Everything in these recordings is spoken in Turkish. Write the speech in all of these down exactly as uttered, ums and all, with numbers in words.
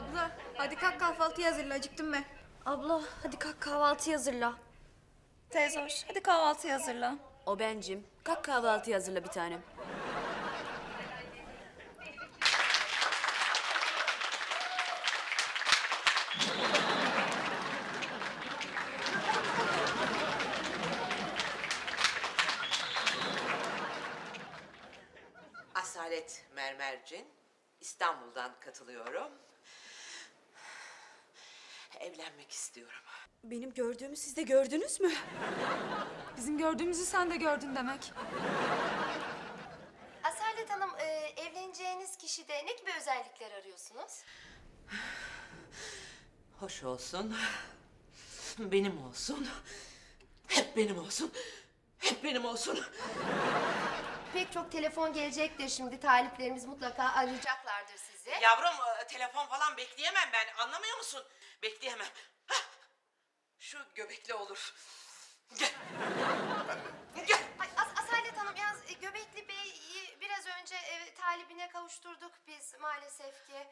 Abla hadi kalk kahvaltı hazırla, acıktım ben. Abla hadi kalk kahvaltı hazırla. Teyze hoş, hadi kahvaltı hazırla. O bencim. Kalk kahvaltı hazırla bir tanem. Asalet Mermercin, İstanbul'dan katılıyorum. Evlenmek istiyorum. Benim gördüğümü siz de gördünüz mü? Bizim gördüğümüzü sen de gördün demek. Asalet Hanım, e, evleneceğiniz kişide ne gibi özellikler arıyorsunuz? Hoş olsun, benim olsun, hep benim olsun, hep benim olsun. Pek çok telefon gelecektir şimdi. Taliplerimiz mutlaka arayacaklardır sizi. Yavrum, telefon falan bekleyemem ben, anlamıyor musun? Bekleyemem. Hah! Şu göbekli olur. Gel. Gel. Ay, As- Asalet Hanım, yalnız e, Göbekli Bey'i biraz önce e, talibine kavuşturduk biz maalesef ki.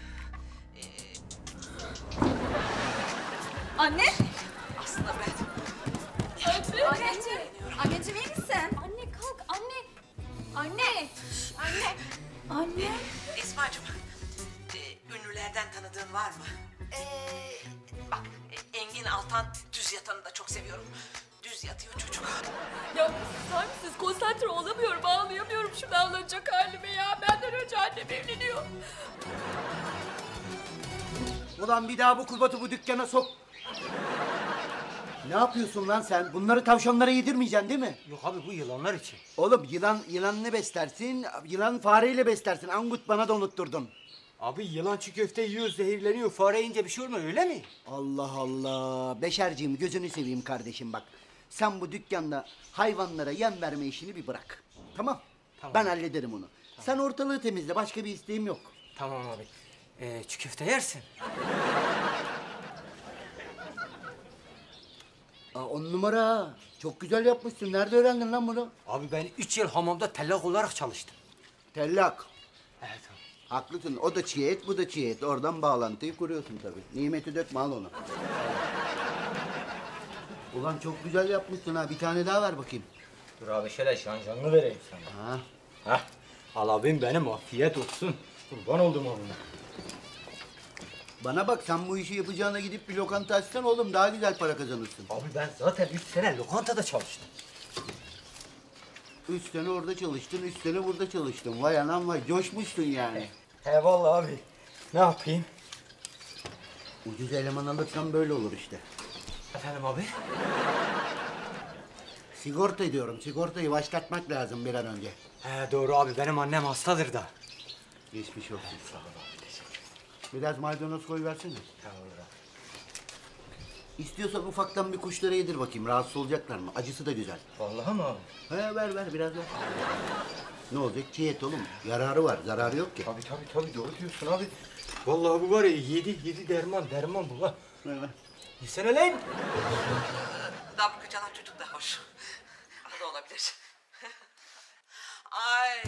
Anne! Aslında ben... Anneciğim! Anneciğim iyi misin? Anne kalk anne. Anne. Anne! Anne! Esma'cığım, e, ünlülerden tanıdığın var mı? Ee, Bak, e, Engin Altan düz yatanı da çok seviyorum. Düz yatıyor çocuk. Ya susar mısınız? Konsantre olamıyorum, ağlayamıyorum şu ağlanacak halime ya. Benden önce annem evleniyor. Ulan bir daha bu kubatı bu dükkana sok. Ne yapıyorsun lan sen? Bunları tavşanlara yedirmeyeceksin değil mi? Yok abi bu yılanlar için. Oğlum yılan yılanını beslersin, yılan fareyle beslersin. Angut bana da unutturdun. Abi yılan çiğ köfte yiyor, zehirleniyor. Fare yiyince bir şey olmuyor öyle mi? Allah Allah. Beşerciğim gözünü seveyim kardeşim bak. Sen bu dükkanda hayvanlara yem verme işini bir bırak. Tamam. Tamam. Ben hallederim onu. Sen ortalığı temizle. Başka bir isteğim yok. Tamam abi. Ee, çiğ köfte yersin. Aa, on numara. ha. Çok güzel yapmışsın. Nerede öğrendin lan bunu? Abi ben üç yıl hamamda tellak olarak çalıştım. Tellak. Evet abi. Haklısın. O da çiğ et, bu da çiğ et. Oradan bağlantıyı kuruyorsun tabii. Nimeti dökme, al onu. Ulan çok güzel yapmışsın ha. Bir tane daha ver bakayım. Dur abi şöyle şanjanlı vereyim sana. Ha. Hah. Al abim benim afiyet olsun. Kurban oldum abime. Bana bak, sen bu işi yapacağına gidip bir lokanta açsan oğlum, daha güzel para kazanırsın. Abi ben zaten üç sene lokantada çalıştım. Üç sene orada çalıştın, üç sene burada çalıştın. Vay anam vay, coşmuşsun yani. He vallahi abi. Ne yapayım? Ucuz eleman alırsan böyle olur işte. Efendim abi? Sigorta ediyorum, sigortayı başlatmak lazım bir an önce. He doğru abi benim annem hastadır da. Geçmiş olsun. Sağ ol abi, teşekkür. Biraz maydanoz koyversene. Tamam abi. İstiyorsan ufaktan bir kuşlara yedir bakayım, rahatsız olacaklar mı? Acısı da güzel. Vallahi mi abi? He ver ver, biraz ver. Ne olacak? Çiğ et oğlum. Yararı var, zararı yok ki. Tabii tabii tabii doğru diyorsun abi. Vallahi bu var ya yedi yedi derman derman bu ha. Ver ver. Yesene lan. Dabbe çalan çocuk da hoş. O da olabilir. Ay.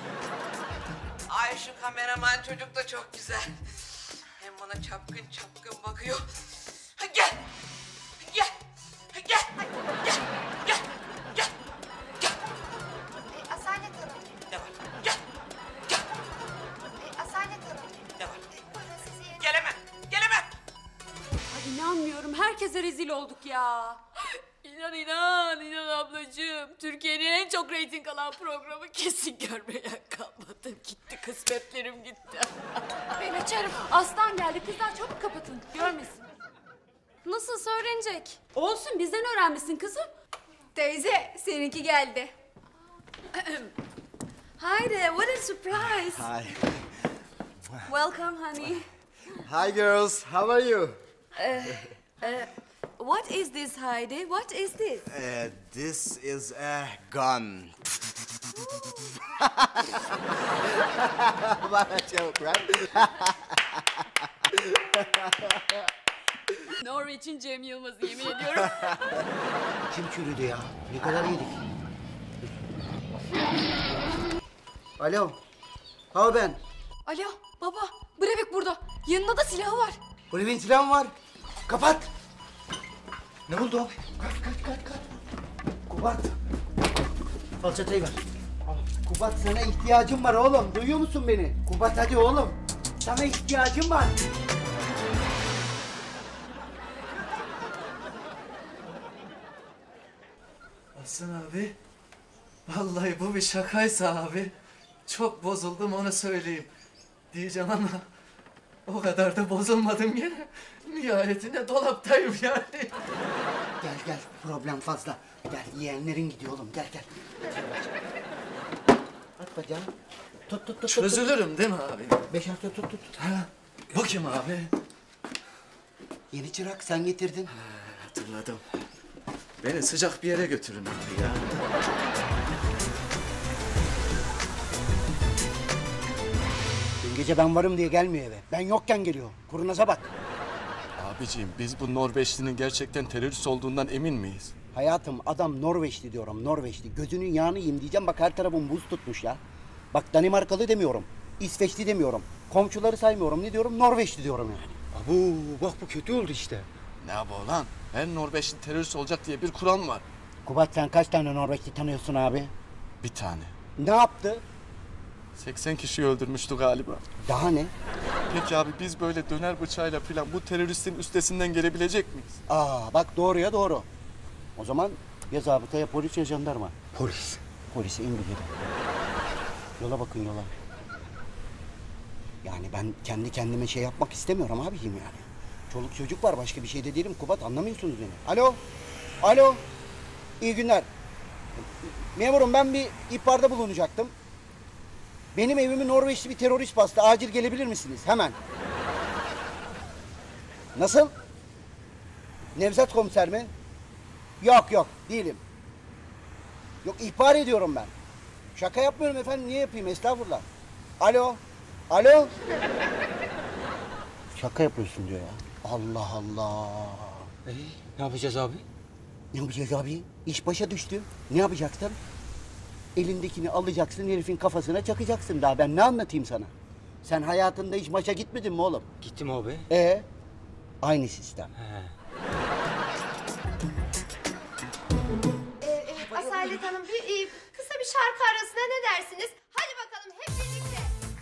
Ay şu kameraman çocuk da çok güzel. Hem bana çapkın çapkın bakıyor. Gel. Gel. Gel. Gel. Gel. Gel. Gel. e, Asalet Hanım, Ne var? Gel. Gel. e, Asalet Hanım. Ne var? E, buyurun sizi yerine... Gelemem. Gelemem. Ay inanmıyorum. Herkese rezil olduk ya. İnan inan inan ablacığım. Türkiye'nin en çok reyting alan programı kesin görmeye kalmadım. Gitti kısmetlerim gitti. Ben açarım. Aslan geldi, kızlar çabuk kapatın, görmesin. Nasılsa öğrenecek. Olsun bizden öğrenmişsin kızım. Teyze, seninki geldi. Hi there, what a surprise. Hi. Welcome honey. Hi girls, how are you? What is this Heidi? What is this? Uh, this is a gun. What a joke, right? Norveç'in Cem Yılmaz'ı yemin ediyorum. Kim çürüdü ya? Ne kadar yedik? Alo. Ha ben. Alo, Baba, Brevik burada. Yanında da silahı var. Oliver'in silahı var. Kapat. Ne oldu abi? Kaç kaç kaç kaç. Kubat. Falçatayı ver. Kubat sana ihtiyacım var oğlum. Duyuyor musun beni? Kubat hadi oğlum. Sana ihtiyacım var. Aslan abi, vallahi bu bir şakaysa abi, çok bozuldum onu söyleyeyim. Diyeceğim ama o kadar da bozulmadım yine. Nihayetinde dolaptayım yani. Gel gel problem fazla. Gel yeğenlerin gidiyor oğlum gel gel. At bacağını. Tut tut tut. tut. Çözülürüm değil mi abi? Beş hafta tut tut. Ha, bakayım abi. Yeni çırak sen getirdin. Hatırladım. Beni sıcak bir yere götürün abi ya. Dün gece ben varım diye gelmiyor eve. Ben yokken geliyor. Kurnaza bak. Abiciğim biz bu Norveçlinin gerçekten terörist olduğundan emin miyiz? Hayatım adam Norveçli diyorum Norveçli. Gözünün yağını yiyeyim diyeceğim bak her tarafım buz tutmuş ya. Bak Danimarkalı demiyorum. İsveçli demiyorum. Komşuları saymıyorum. Ne diyorum? Norveçli diyorum yani. Abu bak bu kötü oldu işte. Ne yapıyor lan? Her Norveçli terörist olacak diye bir kural var. Kubat sen kaç tane Norveçli tanıyorsun abi? Bir tane. Ne yaptı? seksen kişiyi öldürmüştü galiba. Daha ne? Peki abi biz böyle döner bıçağıyla falan bu teröristin üstesinden gelebilecek miyiz? Aa bak doğruya doğru. O zaman ya zabıta ya polis ya jandarma. Polis. Polisi in bir geri. Yola bakın yola. Yani ben kendi kendime şey yapmak istemiyorum abiciğim yani. Çoluk çocuk var başka bir şey de değilim Kubat anlamıyorsunuz beni. Alo. Alo. İyi günler. Memurum ben bir ihbarda bulunacaktım. Benim evimi Norveçli bir terörist bastı. Acil gelebilir misiniz? Hemen. Nasıl? Nevzat komiser mi? Yok yok değilim. Yok ihbar ediyorum ben. Şaka yapmıyorum efendim. Niye yapayım? Estağfurullah. Alo. Alo. Şaka yapıyorsun diyor ya. Allah Allah. Ee, ne yapacağız abi? Ne yapacağız abi? İş başa düştü. Ne yapacaksın? Elindekini alacaksın, herifin kafasına çakacaksın daha. Ben ne anlatayım sana? Sen hayatında hiç maça gitmedin mi oğlum? Gittim abi. Ee, aynı sistem. He. Ee, evet, Asalet Hanım bir e, kısa bir şarkı arasına ne dersiniz? Hadi bakalım hep birlikte.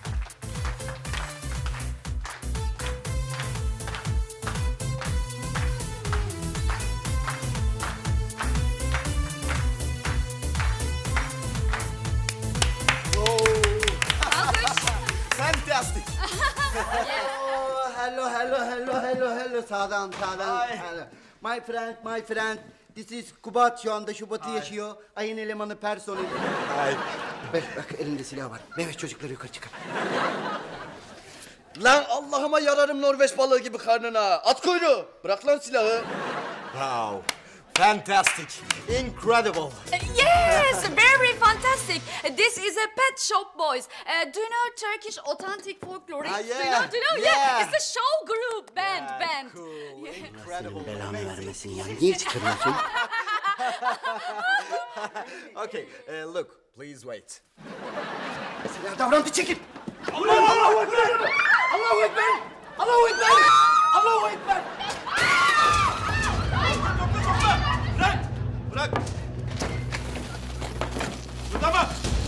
Fantastic. Oh, hello, hello, hello, hello, hello. Sağdan, sağdan. Hello. My friend, my friend. This is Kubat şu anda Şubat'ı yaşıyor. Ayın elemanı personel. Ay. Bak, bak elinde silah var. Mehmet çocukları yukarı çıkar. Lan Allah'ıma yararım Norveç balığı gibi karnına. At kuyruğu. Bırak lan silahı. Wow. Fantastic. Incredible. Yes, very fantastic. This is a pet shop, boys. Uh, do you know Turkish authentic folklore? Ah, Do you yeah, know? Do you know? yeah. It's a show group, band, Yeah, band. Cool. Senin Incredible. belanı vermesin ya. Niye çıkarıyorsun? Okay, uh, look, please wait. Silah davrandı çekil. Allahu Ekber! Allahu Ekber! Allahu Ekber! Allahu Ekber! Bırak! Bırak! Burada mı?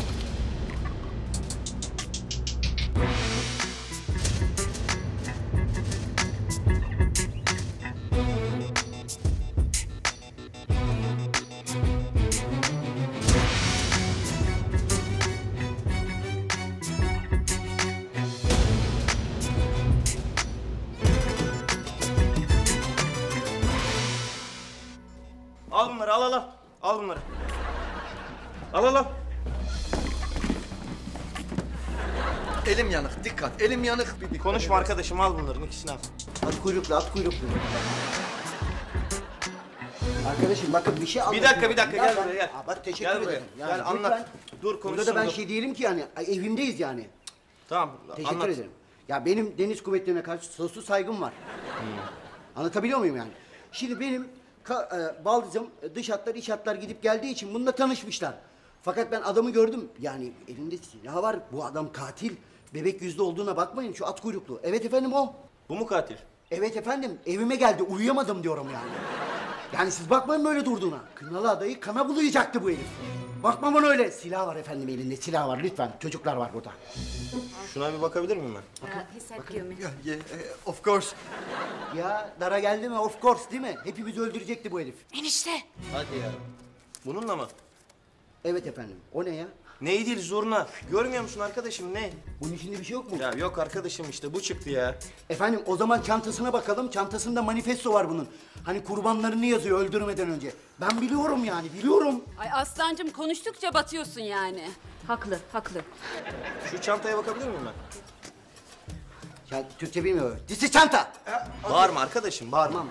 Al bunları al al al. Al bunları. Al al al. Elim yanık dikkat. Elim yanık. Bir, bir Konuşma arkadaşım al bunların ikisini al. At kuyruklu, at kuyruklu. Arkadaşım bakın bir şey Bir anlatayım. dakika bir dakika gel ben- buraya gel. Aa, bak teşekkür Gel buraya. ederim. Yani Gel lütfen. anlat. Dur Burada konuşsun. da ben dur. şey diyelim ki yani ay, evimdeyiz yani. Tamam Teşekkür anlat. ederim. Ya benim deniz kuvvetlerine karşı sonsuz saygım var. Anlatabiliyor muyum yani? Şimdi benim ka- e, baldızım e, dış hatlar iç hatlar gidip geldiği için bununla tanışmışlar. Fakat ben adamı gördüm. Yani elinde silah var. Bu adam katil. bebek yüzlü olduğuna bakmayın, şu at kuyruklu. Evet efendim o. Bu mu katil? Evet efendim, evime geldi, uyuyamadım diyorum yani. Yani siz bakmayın böyle durduğuna. Kınalı adayı kana bulayacaktı bu herif. Bakma bana öyle. Silah var efendim elinde, silah var lütfen. Çocuklar var burada. Şuna bir bakabilir miyim ben? Uh, he said kill me. Yeah, yeah, uh, of course. Ya dara geldi mi? Of course değil mi? Hepimizi öldürecekti bu herif. Enişte. Hadi ya. Bununla mı? Evet efendim. O ne ya? Ne değil zurna. Görmüyor musun arkadaşım ne? Bunun içinde bir şey yok mu? Ya yok arkadaşım işte bu çıktı ya. Efendim o zaman çantasına bakalım. Çantasında manifesto var bunun. Hani kurbanlarını yazıyor öldürmeden önce. Ben biliyorum yani, biliyorum. Ay aslancığım konuştukça batıyorsun yani. Haklı, haklı. Şu çantaya bakabilir miyim ben? Ya Türkçe bilmiyor. Disi çanta. Bağırma arkadaşım bağırma. Tamam.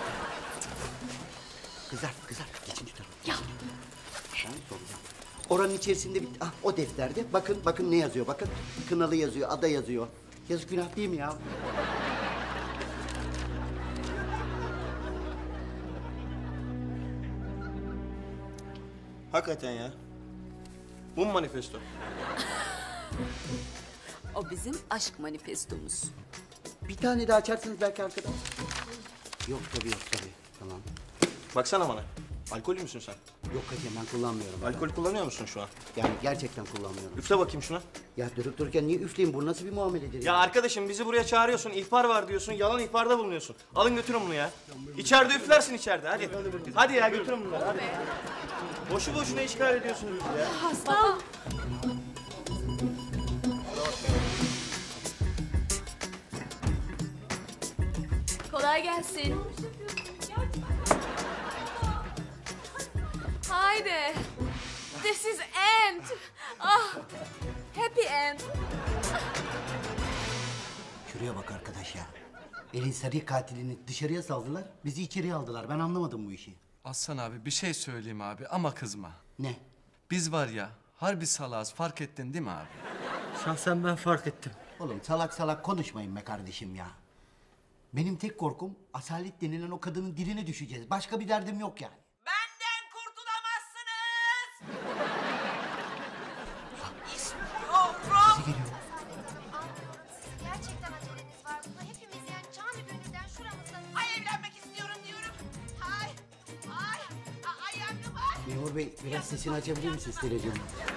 Kızlar, kızlar. Geçin şu tarafa. Ya. Ben soracağım. Oranın içerisinde bir... Ah, o defterde. Bakın, bakın ne yazıyor. Bakın. Kınalı yazıyor, ada yazıyor. Yazık günah değil mi ya? Hakikaten ya. Bu mu manifesto? O bizim aşk manifestomuz. Bir tane daha açarsınız belki arkadan. Yok tabii, yok tabii. Tamam. Baksana bana. Alkollü müsün sen? Yok hacım ben kullanmıyorum. Alkol kullanıyor musun şu an? Yani gerçekten kullanmıyorum. Üfle bakayım şuna. Ya durup dururken niye üfleyeyim? Bu nasıl bir muameledir Ya arkadaşım bizi buraya çağırıyorsun, ihbar var diyorsun, yalan ihbarda bulunuyorsun. Alın götürün bunu ya. İçeride üflersin içeride, hadi. Hadi ya götürün bunları, hadi. Boşu boşuna işgal ediyorsunuz bizi ya. Hasta. Kolay gelsin. Haydi. This is end. Ah, happy end. Şuraya bak arkadaş ya. Elin seri katilini dışarıya saldılar, bizi içeriye aldılar. Ben anlamadım bu işi. Aslan abi bir şey söyleyeyim abi ama kızma. Ne? Biz var ya harbi salağız fark ettin değil mi abi? Şahsen ben fark ettim. Oğlum salak salak konuşmayın be kardeşim ya. Benim tek korkum Asalet denilen o kadının diline düşeceğiz. Başka bir derdim yok yani. Benden kurtulamazsınız. İstiyorum. Bizi geliyor. Sizin gerçekten aceleniz var. Bunu hepimiz yani canı gönülden şuramızdan... Ay evlenmek istiyorum diyorum. Ay, ay, ay yandım ay. Memur Bey biraz sesini açabilir misiniz televizyonda?